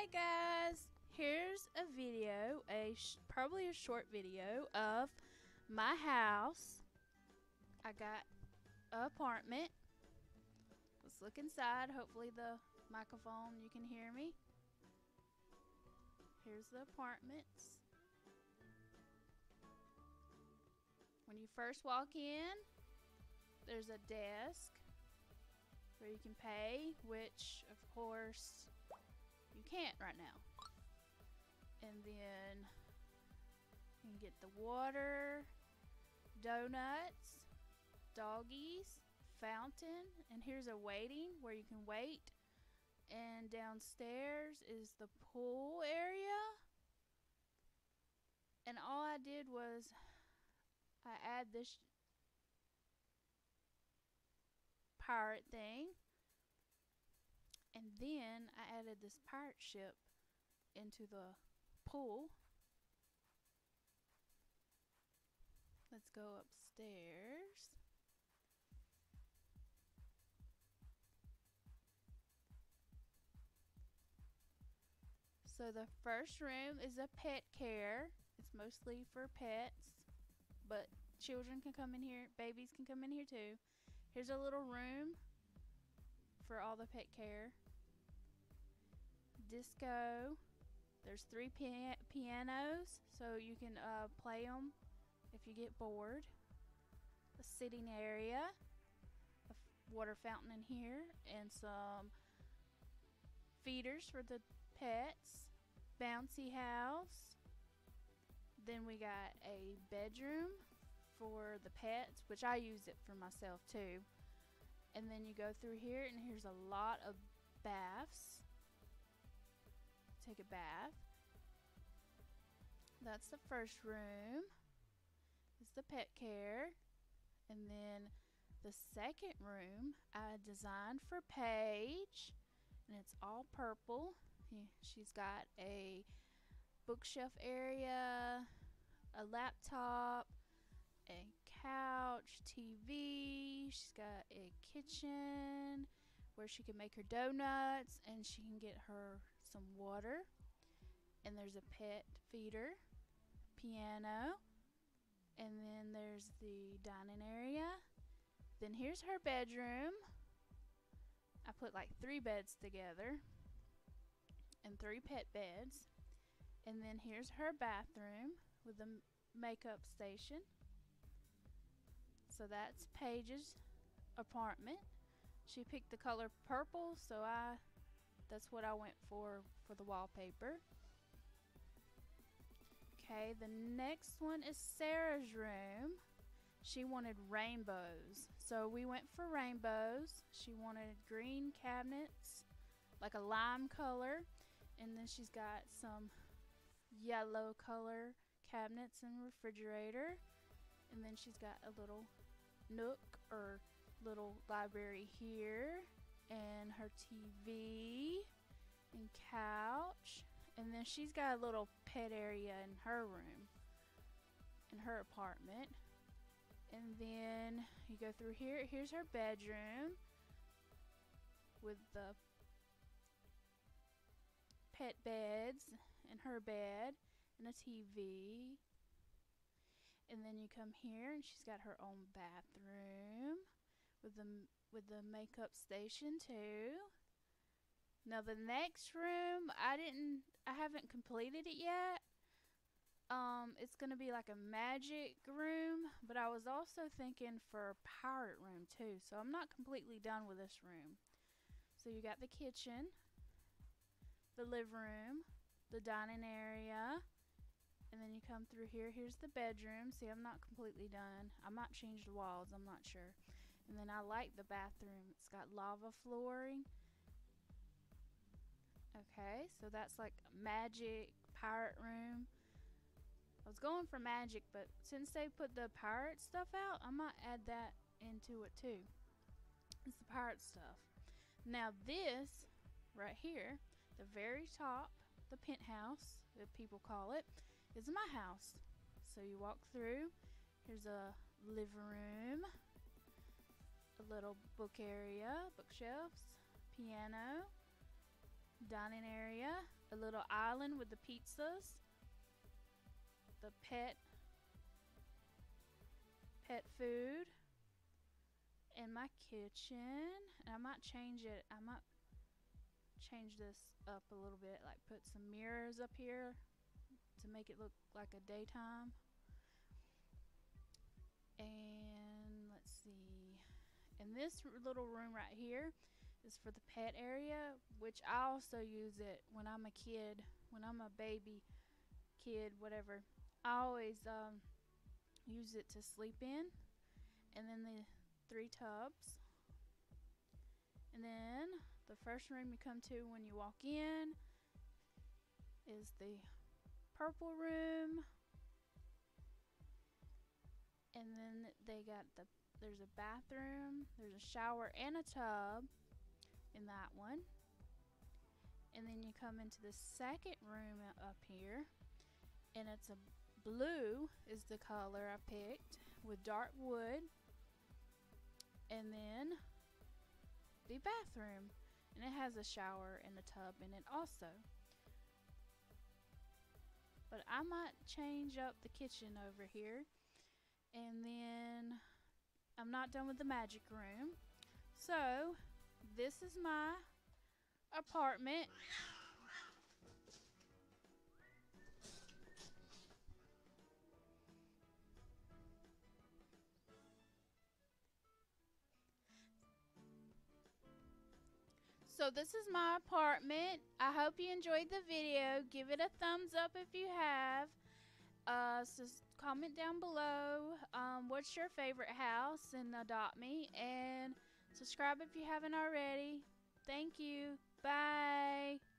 Hey guys, here's a video, probably a short video of my house. I got an apartment. Let's look inside. Hopefully the microphone, you can hear me. Here's the apartments. When you first walk in, there's a desk where you can pay, which of course you can't right now. And then you can get the water, donuts, doggies, fountain, and here's a waiting where you can wait. And downstairs is the pool area. And all I did was I add this pirate thing, and then I added this pirate ship into the pool. Let's go upstairs. So the first room is a pet care. It's mostly for pets, but children can come in here, babies can come in here too. Here's a little room for all the pet care. Disco. There's 3 pianos, so you can play them if you get bored. A sitting area, a water fountain in here, and some feeders for the pets. Bouncy house. Then we got a bedroom for the pets, which I use it for myself too. And then you go through here, and here's a lot of baths. Take a bath. That's the first room. It's the pet care. And then the second room I designed for Paige, and it's all purple. She's got a bookshelf area, a laptop, a couch, TV. She's got a kitchen where she can make her donuts, and she can get her some water. And there's a pet feeder, piano, and then there's the dining area. Then here's her bedroom. I put like 3 beds together and 3 pet beds. And then here's her bathroom with the makeup station. So that's Paige's apartment. She picked the color purple, so that's what I went for the wallpaper. Okay, the next one is Sarah's room. She wanted rainbows, so we went for rainbows. She wanted green cabinets, like a lime color, and then she's got some yellow color cabinets and refrigerator, and then she's got a little nook or little library here, and her TV and couch. And then she's got a little pet area in her room, in her apartment. And then you go through here. Here's her bedroom with the pet beds and her bed and a TV. And then you come here, and she's got her own bathroom with the makeup station too. Now the next room, I haven't completed it yet. It's gonna be like a magic room, but I was also thinking for a pirate room too, so I'm not completely done with this room. So you got the kitchen, the living room, the dining area, and then you come through here. Here's the bedroom. See, I'm not completely done. I might change the walls, I'm not sure. And then I like the bathroom. It's got lava flooring. Okay, so that's like a magic pirate room. I was going for magic, but since they put the pirate stuff out, I might add that into it too. It's the pirate stuff. Now this right here, the very top, the penthouse that people call it, is my house. So you walk through. Here's a living room, a little book area, bookshelves, piano, dining area, a little island with the pizzas, the pet food, and my kitchen. And I might change it. I might change this up a little bit, like put some mirrors up here to make it look like a daytime. And let's see. And this little room right here is for the pet area, which I also use it when I'm a kid, when I'm a baby kid, whatever. I always use it to sleep in. And then the 3 tubs. And then the first room you come to when you walk in is the purple room. And then there's a bathroom, there's a shower and a tub in that one. And then you come into the second room up here, and it's a blue is the color I picked with dark wood. And then the bathroom, and it has a shower and a tub in it also. But I might change up the kitchen over here. And then I'm not done with the magic room. So this is my apartment. So this is my apartment. I hope you enjoyed the video. Give it a thumbs up if you have. So comment down below what's your favorite house and adopt me. And subscribe if you haven't already. Thank you. Bye.